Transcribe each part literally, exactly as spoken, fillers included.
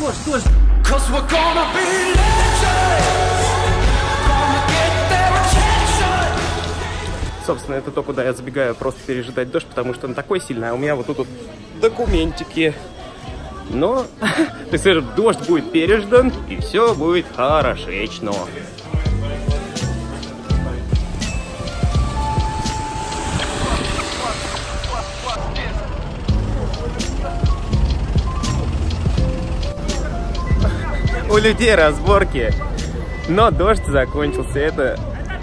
дождь, дождь. Собственно, это то, куда я забегаю просто пережидать дождь, потому что он такой сильный, а у меня вот тут вот документики. Но, ты скажешь, дождь будет переждан, и все будет хорошечно. У людей разборки, но дождь закончился. Это...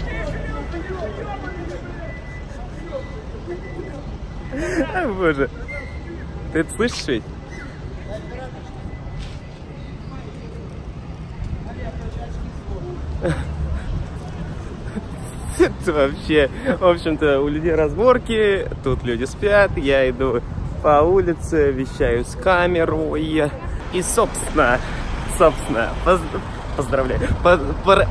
О, боже. Ты это слышишь ведь? Это вообще, в общем-то, у людей разборки, тут люди спят, я иду по улице, вещаю с камерой. И, собственно, собственно, поз поздравляю, по по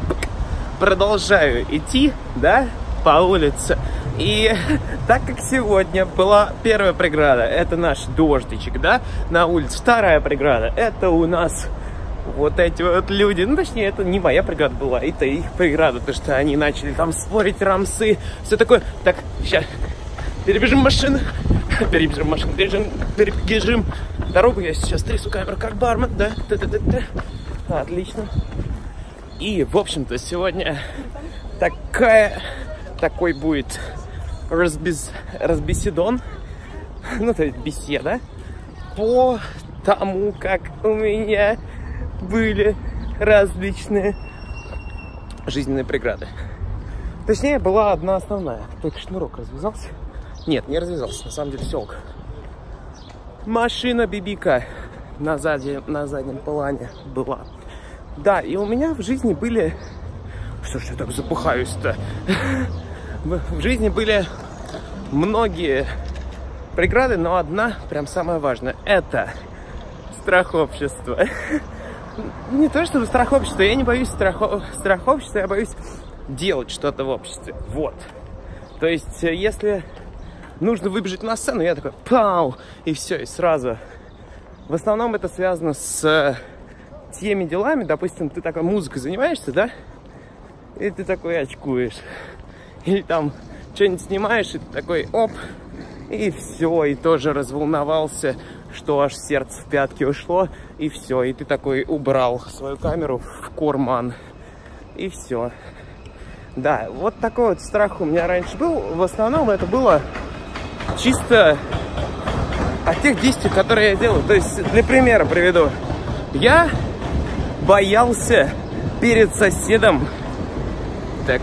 продолжаю идти, да, по улице. И так как сегодня была первая преграда, это наш дождичек, да, на улице. Вторая преграда, это у нас вот эти вот люди. Ну, точнее, это не моя преграда была, это их преграда, потому что они начали там спорить, рамсы, все такое. Так, сейчас перебежим машину, перебежим машину, перебежим, перебежим дорогу. Я сейчас трясу камеру как бармен, да, да-да-да-да. Отлично. И, в общем-то, сегодня такая, такой будет разбес, разбеседон, ну, то есть беседа по тому, как у меня были различные жизненные преграды. Точнее, была одна основная. Только шнурок развязался. Нет, не развязался, на самом деле все ок. Машина Бибика на, заде, на заднем плане была. Да, и у меня в жизни были... Что ж я так запыхаюсь-то? В жизни были многие преграды, но одна, прям самая важная, это страхобщество. Не то чтобы страхобщество, я не боюсь страхо... страхобщества, я боюсь делать что-то в обществе. Вот. То есть, если нужно выбежать на сцену, я такой пау, и все, и сразу. В основном это связано с теми делами, допустим, ты такой музыкой занимаешься, да? И ты такой очкуешь. Или там что-нибудь снимаешь, и ты такой оп, и все, и тоже разволновался, что аж сердце в пятки ушло, и все, и ты такой убрал свою камеру в карман, и все. Да, вот такой вот страх у меня раньше был. В основном это было чисто от тех действий, которые я делал. То есть, для примера приведу. Я боялся перед соседом... Так.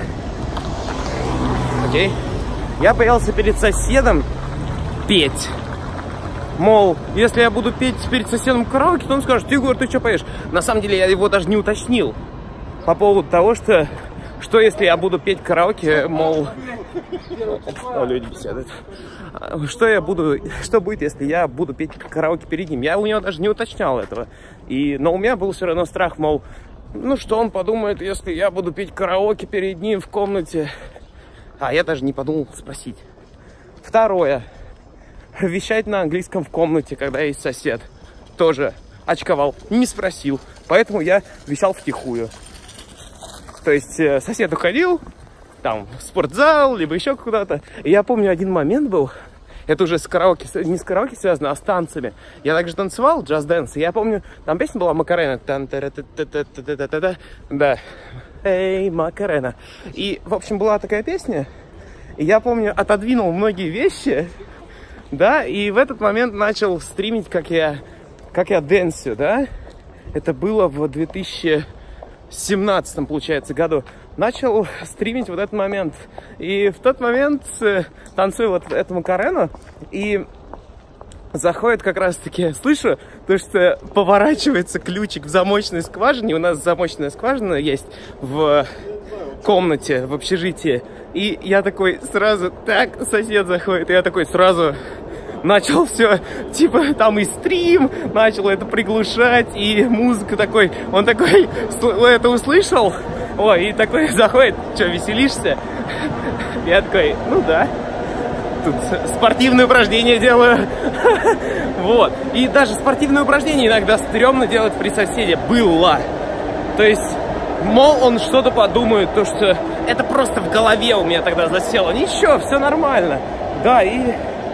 Окей. Я боялся перед соседом петь. Мол, если я буду петь перед соседом в караоке, то он скажет: Егор, ты что поешь? На самом деле я его даже не уточнил. По поводу того, что... Что если я буду петь караоке, мол... О, люди беседуют. Что я буду... Что будет, если я буду петь караоке перед ним? Я у него даже не уточнял этого. И... Но у меня был все равно страх, мол... Ну, что он подумает, если я буду петь караоке перед ним в комнате? А я даже не подумал спросить. Второе. Вещать на английском в комнате, когда есть сосед. Тоже очковал. Не спросил. Поэтому я вещал втихую. То есть сосед уходил, там, в спортзал, либо еще куда-то. И я помню, один момент был, это уже с караоке, не с караоке связано, а с танцами. Я также танцевал, джаз-дэнс, и я помню, там песня была Макарена. Да. Эй, Макарена. И, в общем, была такая песня, и я помню, отодвинул многие вещи, да, и в этот момент начал стримить, как я, как я дэнсю, да. Это было в две тысячи семнадцатом, получается, году. Начал стримить вот этот момент. И в тот момент э, танцую вот эту Макарену. И заходит как раз-таки, слышу, то, что поворачивается ключик в замочной скважине. У нас замочная скважина есть в комнате, в общежитии. И я такой сразу, так, сосед заходит. И я такой сразу... Начал все, типа, там и стрим, начал это приглушать, и музыка такой, он такой, это услышал, ой, и такой заходит, что, веселишься? Я такой, ну да. тут спортивные упражнения делаю. Вот. И даже спортивные упражнения иногда стрёмно делать при соседе. Было. То есть, мол, он что-то подумает, то что это просто в голове у меня тогда засело. Ничего, все нормально. Да, и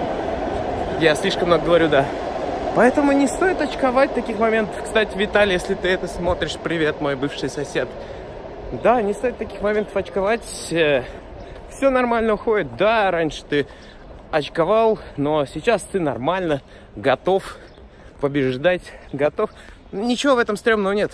я слишком много говорю, да. Поэтому не стоит очковать таких моментов. Кстати, Виталий, если ты это смотришь, привет, мой бывший сосед. Да, не стоит таких моментов очковать. Все нормально уходит. Да, раньше ты очковал, но сейчас ты нормально, готов побеждать, готов. Ничего в этом стрёмного нет.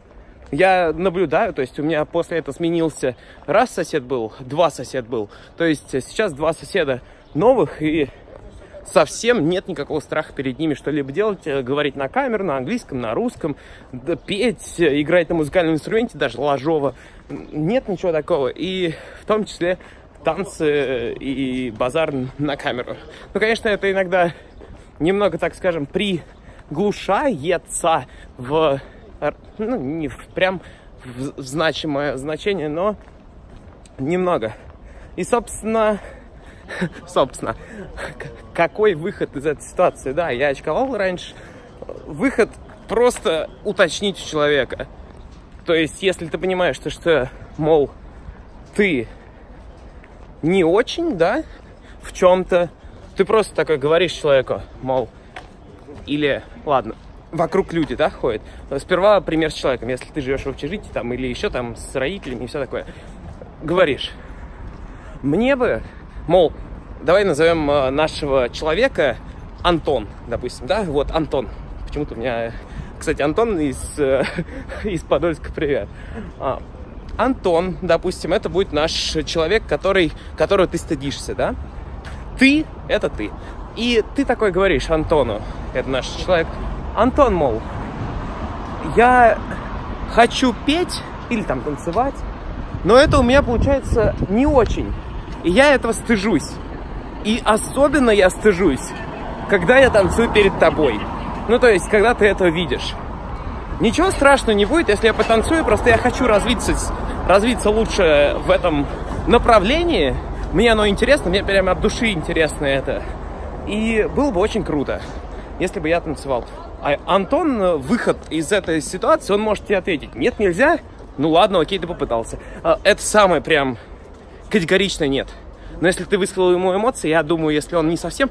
Я наблюдаю, то есть у меня после этого сменился раз сосед был, два сосед был. То есть сейчас два соседа новых, и совсем нет никакого страха перед ними что-либо делать, говорить на камеру, на английском, на русском, да, петь, играть на музыкальном инструменте, даже ложово. Нет ничего такого. И в том числе танцы и базар на камеру. Ну, конечно, это иногда немного, так скажем, приглушается в, ну, не в, прям в, в значимое значение, но немного. И, собственно, собственно, какой выход из этой ситуации? Да, я очковал раньше. Выход просто уточнить у человека. То есть, если ты понимаешь, что, что мол, ты не очень, да, в чем-то, ты просто такой говоришь человеку, мол, или, ладно, вокруг люди, да, ходят. Сперва пример с человеком, если ты живешь в общежитии, там, или еще там с родителями и все такое. Говоришь, мне бы, мол, давай назовем нашего человека Антон, допустим, да, вот Антон. Почему-то у меня, кстати, Антон из, из Подольска, привет. А, Антон, допустим, это будет наш человек, который, которого ты стыдишься, да? Ты — это ты. И ты такой говоришь Антону, это наш человек, Антон, мол, я хочу петь или там танцевать, но это у меня получается не очень. И я этого стыжусь. И особенно я стыжусь, когда я танцую перед тобой. Ну, то есть, когда ты это видишь. Ничего страшного не будет, если я потанцую, просто я хочу развиться, развиться лучше в этом направлении. Мне оно интересно, мне прямо от души интересно это. И было бы очень круто, если бы я танцевал. А Антон, выход из этой ситуации, он может тебе ответить: нет, нельзя? Ну ладно, окей, ты попытался. Это самое прям категоричное нет. Но если ты высказал ему эмоции, я думаю, если он не совсем,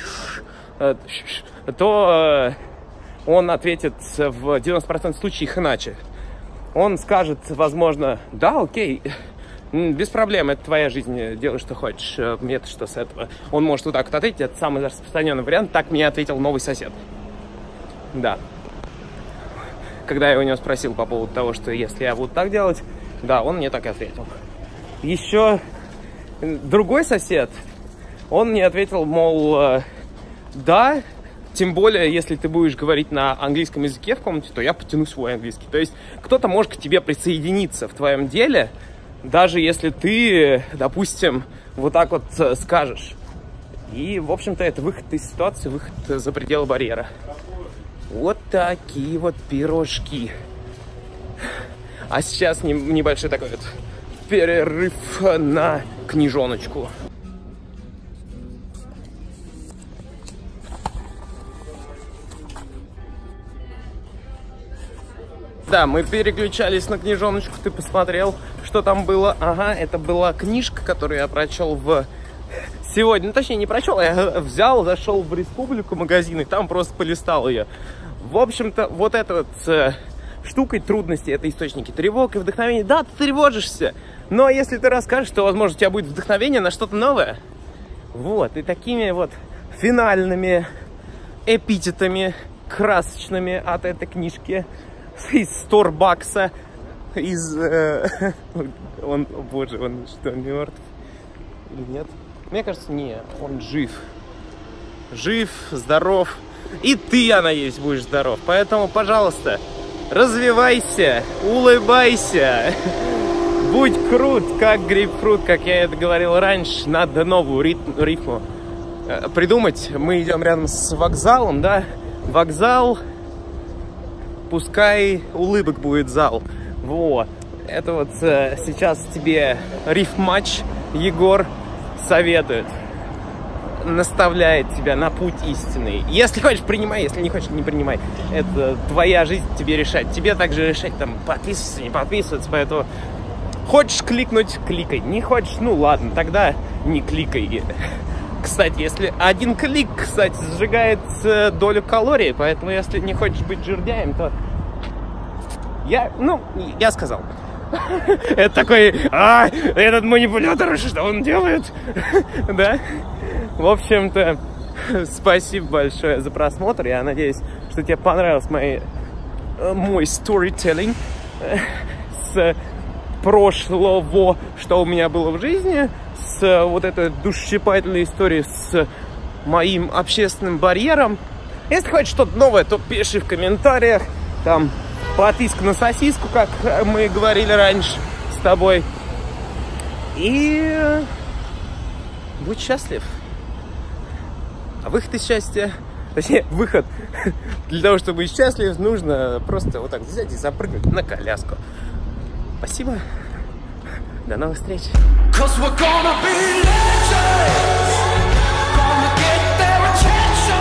то он ответит в девяноста процентах случаев иначе. Он скажет, возможно, да, окей, без проблем, это твоя жизнь, делай, что хочешь, мне-то что с этого. Он может вот так вот ответить, это самый распространенный вариант, так мне ответил новый сосед. Да. Когда я у него спросил по поводу того, что если я буду так делать, да, он мне так и ответил. Еще другой сосед, он мне ответил, мол, да, тем более, если ты будешь говорить на английском языке в комнате, то я потяну свой английский. То есть кто-то может к тебе присоединиться в твоем деле, даже если ты, допустим, вот так вот скажешь. И, в общем-то, это выход из ситуации, выход за пределы барьера. Вот такие вот пирожки. А сейчас небольшой такой вот перерыв на книжоночку. Да, мы переключались на книжоночку, ты посмотрел, что там было. Ага, это была книжка, которую я прочел в... сегодня. Ну, точнее, не прочел, я взял, зашел в Республику магазин, и там просто полистал ее. В общем-то, вот эта вот э, штукой трудности, это источники тревог и вдохновения. Да, ты тревожишься, но если ты расскажешь, то, возможно, у тебя будет вдохновение на что-то новое. Вот, и такими вот финальными эпитетами красочными от этой книжки из Старбакса, из... Э, он, о боже, он что, мертв? Или нет? Мне кажется, не, он жив. Жив, здоров. И ты, я надеюсь, будешь здоров. Поэтому, пожалуйста, развивайся, улыбайся. Будь крут, как грейпфрут, как я это говорил раньше. Надо новую ритм, рифму придумать. Мы идем рядом с вокзалом, да? Вокзал, пускай улыбок будет зал. Вот. Это вот э, сейчас тебе рифмач Егор советует. наставляет тебя на путь истинный. Если хочешь, принимай, если не хочешь, не принимай. Это твоя жизнь, тебе решать. Тебе также решать, там, подписываться, не подписываться, поэтому хочешь кликнуть, кликай. Не хочешь, ну ладно, тогда не кликай. Кстати, если один клик, кстати, сжигает долю калорий, поэтому если не хочешь быть жирняем, то я, ну, я сказал. Это такой, а, этот манипулятор, что он делает? Да? В общем-то, спасибо большое за просмотр. Я надеюсь, что тебе понравился мой, мой storytelling с прошлого, что у меня было в жизни, с вот этой душесчипательной историей с моим общественным барьером. Если хочешь что-то новое, то пиши в комментариях. Там подписка на сосиску, как мы говорили раньше с тобой. И будь счастлив. А выход из счастья, точнее, выход для того, чтобы быть счастлив, нужно просто вот так взять и запрыгнуть на коляску. Спасибо. До новых встреч.